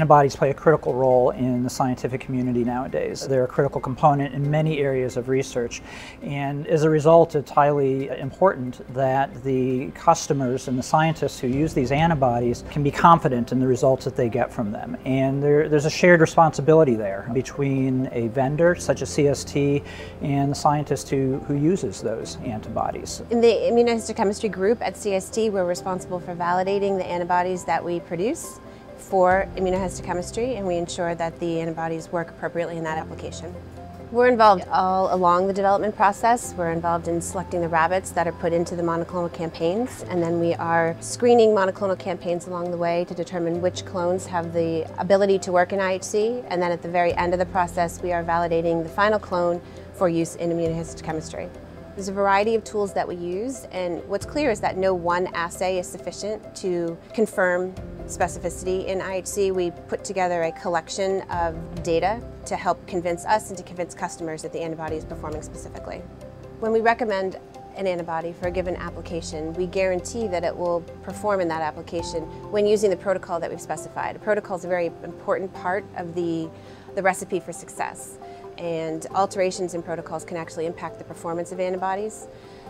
Antibodies play a critical role in the scientific community nowadays. They're a critical component in many areas of research, and as a result it's highly important that the customers and the scientists who use these antibodies can be confident in the results that they get from them. And there's a shared responsibility there between a vendor such as CST and the scientist who uses those antibodies. In the immunohistochemistry group at CST, we're responsible for validating the antibodies that we produce for immunohistochemistry, and we ensure that the antibodies work appropriately in that application. We're involved all along the development process. We're involved in selecting the rabbits that are put into the monoclonal campaigns, and then we are screening monoclonal campaigns along the way to determine which clones have the ability to work in IHC, and then at the very end of the process we are validating the final clone for use in immunohistochemistry. There's a variety of tools that we use, and what's clear is that no one assay is sufficient to confirm specificity in IHC. We put together a collection of data to help convince us and to convince customers that the antibody is performing specifically. When we recommend an antibody for a given application, we guarantee that it will perform in that application when using the protocol that we've specified. A protocol is a very important part of the recipe for success, and alterations in protocols can actually impact the performance of antibodies.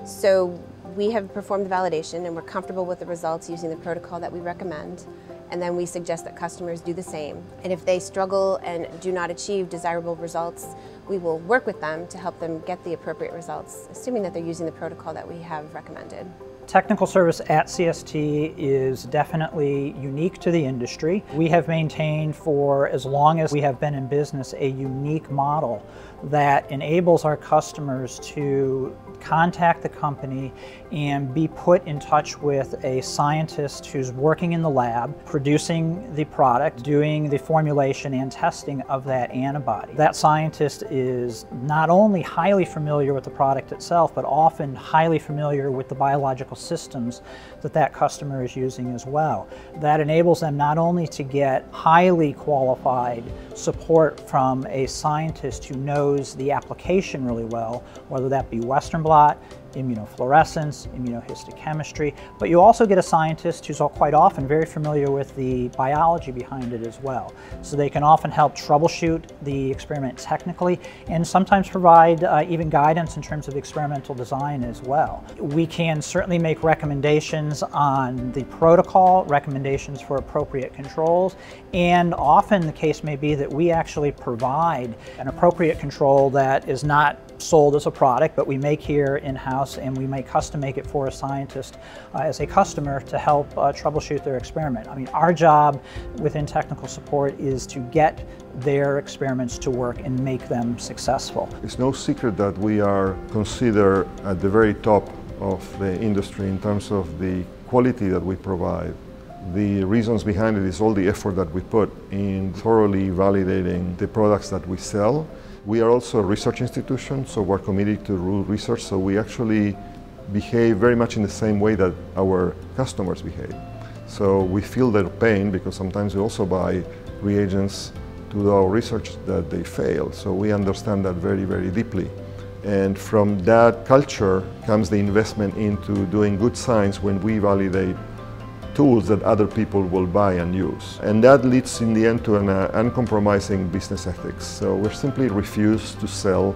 So we have performed the validation and we're comfortable with the results using the protocol that we recommend, and then we suggest that customers do the same. And if they struggle and do not achieve desirable results, we will work with them to help them get the appropriate results, assuming that they're using the protocol that we have recommended. Technical service at CST is definitely unique to the industry. We have maintained for as long as we have been in business a unique model that enables our customers to contact the company and be put in touch with a scientist who's working in the lab, producing the product, doing the formulation and testing of that antibody. That scientist is not only highly familiar with the product itself, but often highly familiar with the biological systems that that customer is using as well. That enables them not only to get highly qualified support from a scientist who knows the application really well, whether that be Western blot, immunofluorescence, immunohistochemistry, but you also get a scientist who's quite often very familiar with the biology behind it as well. So they can often help troubleshoot the experiment technically and sometimes provide even guidance in terms of experimental design as well. We can certainly make recommendations on the protocol, recommendations for appropriate controls, and often the case may be that we actually provide an appropriate control that is not sold as a product, but we make here in-house, and we may custom make it for a scientist as a customer to help troubleshoot their experiment. I mean, our job within technical support is to get their experiments to work and make them successful. It's no secret that we are considered at the very top of the industry in terms of the quality that we provide. The reasons behind it is all the effort that we put in thoroughly validating the products that we sell. We are also a research institution, so we're committed to research, so we actually behave very much in the same way that our customers behave. So we feel their pain because sometimes we also buy reagents to do our research that they fail, so we understand that very, very deeply. And from that culture comes the investment into doing good science when we validate tools that other people will buy and use. And that leads in the end to an uncompromising business ethics. So we simply refuse to sell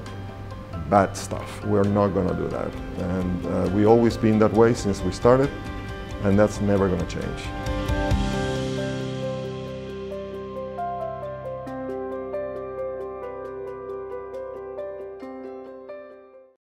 bad stuff. We're not going to do that. And we've always been that way since we started, and that's never going to change.